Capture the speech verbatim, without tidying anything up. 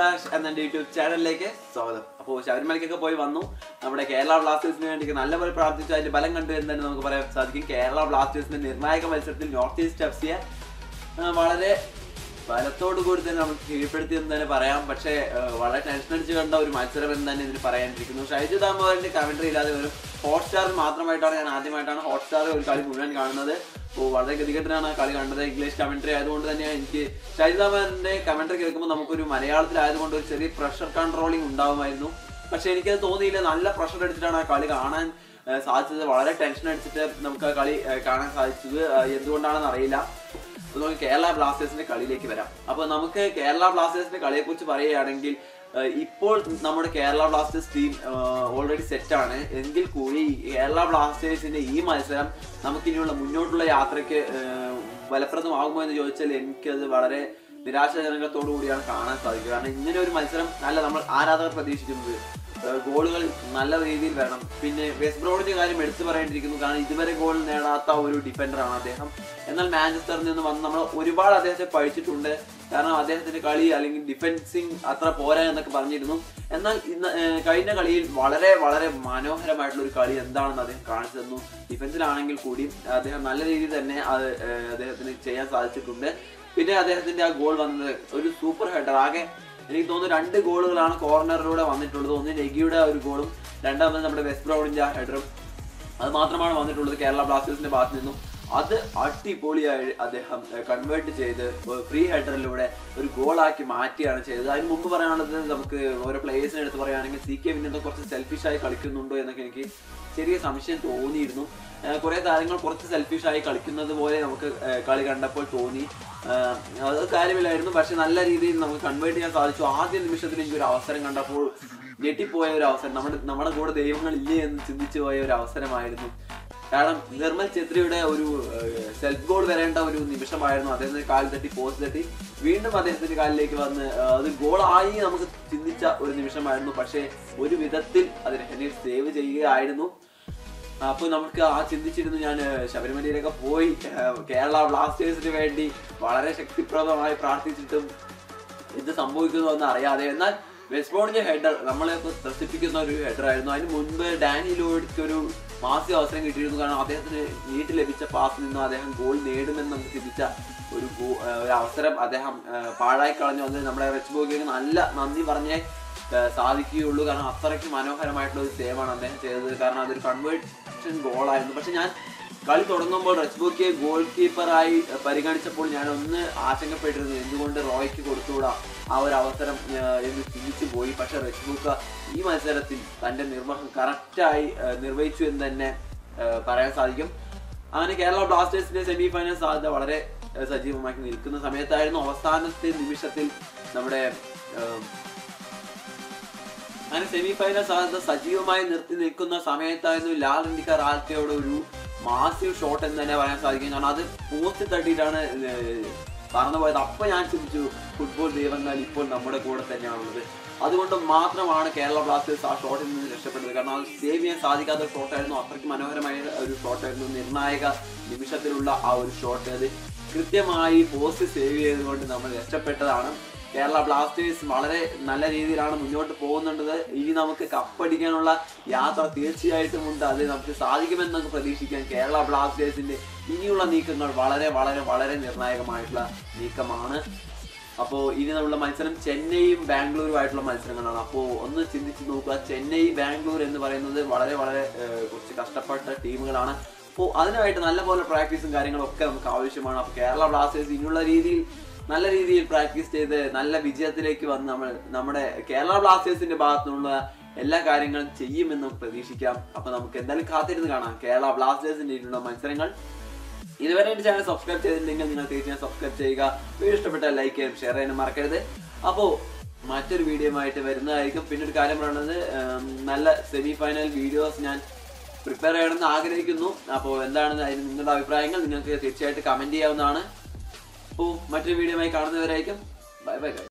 Flash എന്ന YouTube ചാനലിലേക്ക് സ്വാഗതം. അപ്പോൾ ശബരിമലയ്ക്കൊക്കെ പോയി വന്നു. നമ്മുടെ കേരള ബ്ലാസ്റ്റേഴ്സിന് വേണ്ടി നല്ലപോലെ പ്രാർത്ഥിച്ചു. അതിന്റെ ബലം കണ്ടു എന്ന് തന്നെ നമുക്ക് പറയാൻ സാധിക്കും. കേരള ബ്ലാസ്റ്റേഴ്സിന്റെ നിർണായക മത്സരത്തിൽ നോർത്ത് ഈസ്റ്റ് എഫ് സിയെ വളരെ ബലത്തോടു കൂടി തന്നെ നമുക്ക് കീഴ്പ്പെടുത്തി എന്ന് തന്നെ പറയാം. പക്ഷേ വളരെ ടെൻഷൻ അടിച്ച് കണ്ട ഒരു മത്സരം എന്ന് തന്നെ ഇതിന് പറയാനിരിക്കുന്നു. ഷൈജു ദാമോദരന്റെ കമന്ററി ഇല്ലാതെ ഒരു ഹോട്ട്സ്റ്റാറിൽ മാത്രമായിട്ടാണ് ഞാൻ ആദ്യമായിട്ടാണ് ഹോട്ട്സ്റ്റാറിൽ ഒരു കളി മുഴുവൻ കാണുന്നത്. അപ്പോൾ വളരെ ഗതികെട്ടനാണ് കളി കണ്ടത്. ഇംഗ്ലീഷ് കമന്ററി ആയതുകൊണ്ട് തന്നെ എനിക്ക് ഷൈജു ദാമോദരന്റെ കമന്ററി കേൾക്കുമ്പോൾ നമുക്കൊരു മലയാളത്തിലായതുകൊണ്ട് ഒരു ചെറിയ പ്രഷർ കൺട്രോളിങ് ഉണ്ടാവുമായിരുന്നു. പക്ഷെ എനിക്കത് തോന്നിയില്ല. നല്ല പ്രഷർ അടിച്ചിട്ടാണ് ആ കളി കാണാൻ സാധിച്ചത്. വളരെ ടെൻഷൻ അടിച്ചിട്ട് നമുക്ക് ആ കളി കാണാൻ സാധിച്ചത്. എന്തുകൊണ്ടാണെന്ന് അറിയില്ല. നമുക്ക് കേരള ബ്ലാസ്റ്റേഴ്സിന്റെ കളിയിലേക്ക് വരാം. അപ്പോൾ നമുക്ക് കേരള ബ്ലാസ്റ്റേഴ്സിന്റെ കളിയെ കുറിച്ച് പറയുകയാണെങ്കിൽ ഇപ്പോൾ നമ്മുടെ കേരള ബ്ലാസ്റ്റേഴ്സ് ടീം ഓൾറെഡി സെറ്റാണ്. എങ്കിൽ കൂടി കേരള ബ്ലാസ്റ്റേഴ്സിന്റെ ഈ മത്സരം നമുക്കിനിയുള്ള മുന്നോട്ടുള്ള യാത്രയ്ക്ക് ഫലപ്രദമാകുമോ എന്ന് ചോദിച്ചാൽ എനിക്കത് വളരെ നിരാശാജനകത്തോടു കൂടിയാണ് കാണാൻ സാധിക്കുക. കാരണം ഇങ്ങനെ ഒരു മത്സരം അല്ല നമ്മൾ ആരാധകർ പ്രതീക്ഷിക്കുന്നത്. ഗോളുകൾ നല്ല രീതിയിൽ വരണം. പിന്നെ വെസ്റ്റ് ബ്രോമിന്റെ കാര്യം എടുത്തു പറയേണ്ടിയിരിക്കുന്നു. കാരണം ഇതുവരെ ഗോൾ നേടാത്ത ഒരു ഡിഫൻഡറാണ് അദ്ദേഹം. എന്നാൽ മാഞ്ചസ്റ്ററിൽ നിന്ന് വന്ന് നമ്മൾ ഒരുപാട് അദ്ദേഹത്തെ പഴിച്ചിട്ടുണ്ട്. കാരണം അദ്ദേഹത്തിന്റെ കളി അല്ലെങ്കിൽ ഡിഫൻസിങ് അത്ര പോരാ എന്നൊക്കെ പറഞ്ഞിരുന്നു. എന്നാൽ ഇന്ന് കഴിഞ്ഞ കളിയിൽ വളരെ വളരെ മനോഹരമായിട്ടുള്ള ഒരു കളി എന്താണെന്ന് അദ്ദേഹം കാണിച്ചു തന്നു. ഡിഫൻസിലാണെങ്കിൽ കൂടി അദ്ദേഹം നല്ല രീതിയിൽ തന്നെ അത് അദ്ദേഹത്തിന് ചെയ്യാൻ സാധിച്ചിട്ടുണ്ട്. പിന്നെ അദ്ദേഹത്തിന്റെ ആ ഗോൾ വന്നത് ഒരു സൂപ്പർ ഹെഡർ. ആകെ എനിക്ക് തോന്നുന്നു രണ്ട് ഗോളുകളാണ് കോർണറിലൂടെ വന്നിട്ടുള്ളത്. ഒന്ന് നെഗിയുടെ ഒരു ഗോളും രണ്ടാമത് നമ്മുടെ വെസ്റ്റ് ബ്രൗണിന്റെ ആ ഹെഡറും. അത് മാത്രമാണ് വന്നിട്ടുള്ളത് കേരള ബ്ലാസ്റ്റേഴ്സിന്റെ ഭാഗത്ത് നിന്നും. അത് അടിപൊളിയായി അദ്ദേഹം കൺവേർട്ട് ചെയ്ത് ഫ്രീ ഹെഡറിലൂടെ ഒരു ഗോളാക്കി മാറ്റിയാണ് ചെയ്തത്. അതിന് മുമ്പ് പറയാനുള്ളത് നമുക്ക് ഓരോ പ്ലേയേഴ്സിനെ എടുത്ത് പറയുകയാണെങ്കിൽ സി കെ വിനോദ് കുറച്ച് സെൽഫിഷായി കളിക്കുന്നുണ്ടോ എന്നൊക്കെ എനിക്ക് ചെറിയ സംശയം തോന്നിയിരുന്നു. കുറെ താരങ്ങൾ കുറച്ച് സെൽഫിഷായി കളിക്കുന്നത് പോലെ നമുക്ക് കളി കണ്ടപ്പോൾ തോന്നി. അത് കാര്യമില്ലായിരുന്നു. പക്ഷെ നല്ല രീതിയിൽ നമുക്ക് കൺവേർട്ട് ചെയ്യാൻ സാധിച്ചു. ആദ്യ നിമിഷത്തിൽ എനിക്ക് ഒരു അവസരം കണ്ടപ്പോൾ ഞെട്ടിപ്പോയ ഒരു അവസരം, നമ്മുടെ നമ്മുടെ കൂടെ ദൈവങ്ങളില്ലേ എന്ന് ചിന്തിച്ചു പോയ ഒരു അവസരമായിരുന്നു. കാരണം നിർമ്മൽ ഛത്രിയുടെ ഒരു സെൽഫ് ഗോൾ വരേണ്ട ഒരു നിമിഷമായിരുന്നു. അദ്ദേഹത്തിന്റെ കാലിൽ തട്ടി പോസ്റ്റ് തട്ടി വീണ്ടും അദ്ദേഹത്തിന്റെ കാലിലേക്ക് വന്ന് അത് ഗോളായി നമുക്ക് ചിന്തിച്ച ഒരു നിമിഷമായിരുന്നു. പക്ഷേ ഒരു വിധത്തിൽ അതിനെ ഹെന്നീർ സേവ് ചെയ്യുകയായിരുന്നു. അപ്പോൾ നമുക്ക് ആ ചിന്തിച്ചിരുന്നു ഞാൻ ശബരിമലയിലൊക്കെ പോയി കേരള ബ്ലാസ്റ്റേഴ്സിന് വേണ്ടി വളരെ ശക്തിപ്രദമായി പ്രാർത്ഥിച്ചിട്ടും ഇത് സംഭവിക്കുന്നുവെന്ന് അറിയാതെ. എന്നാൽ വെസ്റ്റ് ബ്രോമിന്റെ ഹെഡർ നമ്മളെ ത്രസിപ്പിക്കുന്ന ഒരു ഹെഡർ ആയിരുന്നു. അതിന് മുൻപ് ഡാനി ലോയ്ക്ക് ഒരു മാസിക അവസരം കിട്ടിയിരുന്നു. കാരണം അദ്ദേഹത്തിന് നീട്ടി ലഭിച്ച പാസിൽ നിന്നും അദ്ദേഹം ഗോൾ നേടുമെന്ന് നമുക്ക് ചിന്തിച്ച ഒരു ഒരു അവസരം അദ്ദേഹം പാഴായി കളഞ്ഞു. അത് നമ്മുടെ വെച്ച് ബോഗിക്ക് നല്ല നന്ദി പറഞ്ഞേ സാധിക്കുകയുള്ളൂ. കാരണം അത്രയ്ക്ക് മനോഹരമായിട്ടുള്ള ഒരു സേവാണ് അദ്ദേഹം ചെയ്തത്. കാരണം അതൊരു കൺവേർഷൻ ഗോളായിരുന്നു. പക്ഷെ ഞാൻ കളി തുടങ്ങുമ്പോൾ റെച്ച്ബോക്കിയെ ഗോൾ കീപ്പറായി പരിഗണിച്ചപ്പോൾ ഞാൻ ഒന്ന് ആശങ്കപ്പെട്ടിരുന്നു, എന്തുകൊണ്ട് റോയ്ക്ക് കൊടുത്തുകൂടാ ആ ഒരു അവസരം എന്ന് ചിന്തിച്ചു പോയി. പക്ഷെ റെച്ച്ബോക്ക ഈ മത്സരത്തിൽ തന്റെ നിർവഹണം കറക്റ്റായി നിർവഹിച്ചു എന്ന് തന്നെ പറയാൻ സാധിക്കും. അങ്ങനെ കേരള ബ്ലാസ്റ്റേഴ്സിന്റെ സെമി ഫൈനൽ സാധ്യത വളരെ സജീവമാക്കി നിൽക്കുന്ന സമയത്തായിരുന്നു അവസാനത്തെ നിമിഷത്തിൽ നമ്മുടെ അങ്ങനെ സെമി ഫൈനൽ സാധ്യത സജീവമായി നിർത്തി നിൽക്കുന്ന സമയത്തായിരുന്നു ലാൽ ഇന്ത്യക്കാർ ആൽറ്റയോട് ഒരു മാസീവ് ഷോട്ട് എന്ന് തന്നെ പറയാൻ സാധിക്കും. കാരണം അത് പോസ്റ്റ് തട്ടിയിട്ടാണ് പറന്നു പോയത്. അപ്പോൾ ഞാൻ ചിന്തിച്ചു ഫുട്ബോൾ ദൈവങ്ങൾ ഇപ്പോൾ നമ്മുടെ കൂടെ തന്നെയാണുള്ളത്. അതുകൊണ്ട് മാത്രമാണ് കേരള ബ്ലാസ്റ്റേഴ്സ് ആ ഷോട്ടിൽ നിന്ന് രക്ഷപ്പെട്ടത്. കാരണം അത് സേവ് ചെയ്യാൻ സാധിക്കാത്ത ഷോട്ടായിരുന്നു. അത്രയ്ക്ക് മനോഹരമായ ഒരു ഷോട്ടായിരുന്നു. നിർണായക നിമിഷത്തിലുള്ള ആ ഒരു ഷോട്ട് അത് കൃത്യമായി പോസ്റ്റ് സേവ് ചെയ്തുകൊണ്ട് നമ്മൾ രക്ഷപ്പെട്ടതാണ്. കേരള ബ്ലാസ്റ്റേഴ്സ് വളരെ നല്ല രീതിയിലാണ് മുന്നോട്ട് പോകുന്നുണ്ടത്. ഇനി നമുക്ക് കപ്പടിക്കാനുള്ള യാത്ര തീർച്ചയായിട്ടും ഉണ്ട്. അത് നമുക്ക് സാധിക്കുമെന്ന് നമുക്ക് പ്രതീക്ഷിക്കാം. കേരള ബ്ലാസ്റ്റേഴ്സിന്റെ ഇനിയുള്ള നീക്കങ്ങൾ വളരെ വളരെ വളരെ നിർണായകമായിട്ടുള്ള നീക്കമാണ്. അപ്പോൾ ഇനി നമ്മുടെ മത്സരം ചെന്നൈയും ബാംഗ്ലൂരും ആയിട്ടുള്ള മത്സരങ്ങളാണ്. അപ്പോൾ ഒന്ന് ചിന്തിച്ച് നോക്കുക. ചെന്നൈ ബാംഗ്ലൂർ എന്ന് പറയുന്നത് വളരെ വളരെ കുറച്ച് കഷ്ടപ്പെട്ട ടീമുകളാണ്. അപ്പോൾ അതിനായിട്ട് നല്ലപോലെ പ്രാക്ടീസും കാര്യങ്ങളും ഒക്കെ നമുക്ക് ആവശ്യമാണ്. അപ്പോൾ കേരള ബ്ലാസ്റ്റേഴ്സ് ഇനിയുള്ള രീതിയിൽ നല്ല രീതിയിൽ പ്രാക്ടീസ് ചെയ്ത് നല്ല വിജയത്തിലേക്ക് വന്ന് നമ്മൾ നമ്മുടെ കേരള ബ്ലാസ്റ്റേഴ്സിന്റെ ഭാഗത്തുനിന്നുള്ള എല്ലാ കാര്യങ്ങളും ചെയ്യുമെന്ന് പ്രതീക്ഷിക്കാം. അപ്പൊ നമുക്ക് എന്തായാലും കാത്തിരുന്ന് കാണാം കേരള ബ്ലാസ്റ്റേഴ്സിന്റെ ഇതിലുള്ള മത്സരങ്ങൾ. ഇതുവരെ എന്റെ ചാനൽ സബ്സ്ക്രൈബ് ചെയ്തിട്ടുണ്ടെങ്കിൽ നിങ്ങൾ തീർച്ചയായും സബ്സ്ക്രൈബ് ചെയ്യുക. വീഡിയോ ഇഷ്ടപ്പെട്ടാൽ ലൈക്ക് ചെയ്യാനും ഷെയർ ചെയ്യാനും മറക്കരുത്. അപ്പോൾ മറ്റൊരു വീഡിയോയുമായിട്ട് വരുന്നതായിരിക്കും. പിന്നെ ഒരു കാര്യം പറയുന്നത്, നല്ല സെമി ഫൈനൽ വീഡിയോസ് ഞാൻ പ്രിപ്പയർ ചെയ്യണമെന്ന് ആഗ്രഹിക്കുന്നു. അപ്പോൾ എന്താണ് അതിന് നിങ്ങളുടെ അഭിപ്രായങ്ങൾ നിങ്ങൾക്ക് തീർച്ചയായിട്ടും കമന്റ് ചെയ്യാവുന്നതാണ്. അപ്പോൾ മറ്റൊരു വീഡിയോയുമായി കാണുന്നവരായിരിക്കും. Bye bye.